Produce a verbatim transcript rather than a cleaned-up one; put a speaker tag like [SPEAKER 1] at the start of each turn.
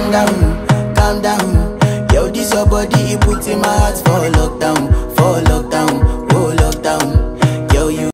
[SPEAKER 1] calm down, calm down. Yo, this your body, it puts in my heart for lockdown, for lockdown.